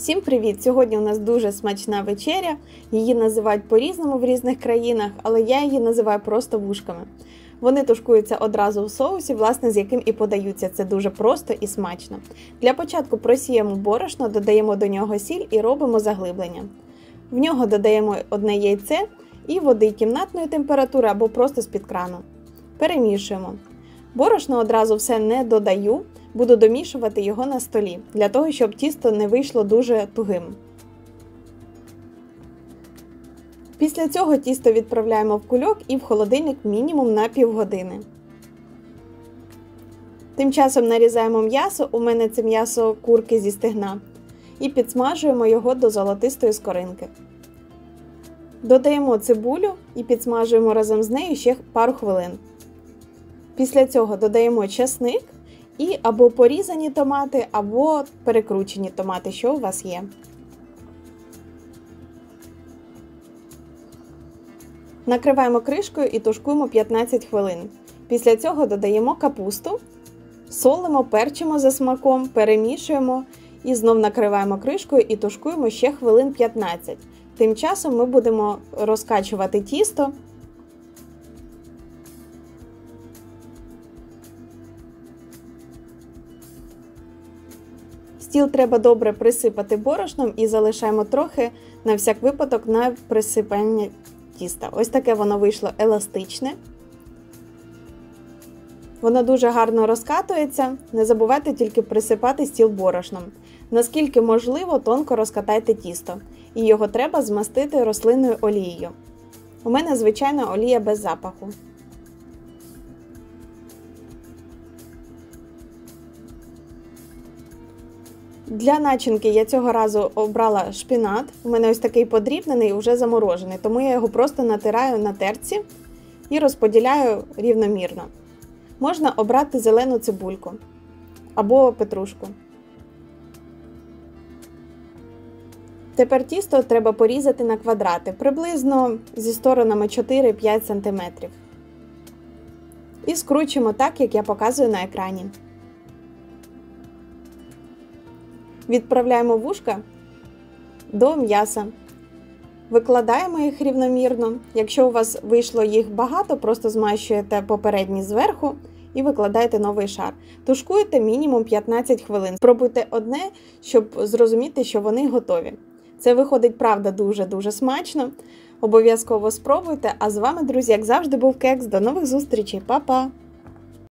Всім привіт! Сьогодні у нас дуже смачна вечеря. Її називають по-різному в різних країнах, але я її називаю просто вушками. Вони тушкуються одразу в соусі, власне, з яким і подаються. Це дуже просто і смачно. Для початку просіємо борошно, додаємо до нього сіль і робимо заглиблення. В нього додаємо одне яйце і води кімнатної температури або просто з-під крану. Перемішуємо. Борошно одразу все не додаю, буду домішувати його на столі, для того, щоб тісто не вийшло дуже тугим. Після цього тісто відправляємо в кульок і в холодильник мінімум на півгодини. Тим часом нарізаємо м'ясо, у мене це м'ясо курки зі стегна, і підсмажуємо його до золотистої скоринки. Додаємо цибулю і підсмажуємо разом з нею ще пару хвилин. Після цього додаємо часник і або порізані томати, або перекручені томати, що у вас є. Накриваємо кришкою і тушкуємо 15 хвилин. Після цього додаємо капусту, солимо, перчимо за смаком, перемішуємо і знов накриваємо кришкою і тушкуємо ще хвилин 15. Тим часом ми будемо розкачувати тісто. Стіл треба добре присипати борошном і залишаємо трохи на всяк випадок на присипання тіста. Ось таке воно вийшло еластичне. Воно дуже гарно розкатується. Не забувайте тільки присипати стіл борошном. Наскільки можливо, тонко розкатайте тісто. І його треба змастити рослинною олією. У мене звичайна олія без запаху. Для начинки я цього разу обрала шпинат. У мене ось такий подрібнений, вже заморожений, тому я його просто натираю на терці і розподіляю рівномірно. Можна обрати зелену цибульку або петрушку. Тепер тісто треба порізати на квадрати, приблизно зі сторонами 4-5 см. І скручуємо так, як я показую на екрані. Відправляємо вушка до м'яса. Викладаємо їх рівномірно. Якщо у вас вийшло їх багато, просто змащуєте попередні зверху і викладаєте новий шар. Тушкуєте мінімум 15 хвилин. Спробуйте одне, щоб зрозуміти, що вони готові. Це виходить, правда, дуже-дуже смачно. Обов'язково спробуйте. А з вами, друзі, як завжди, був Кекс. До нових зустрічей. Па-па!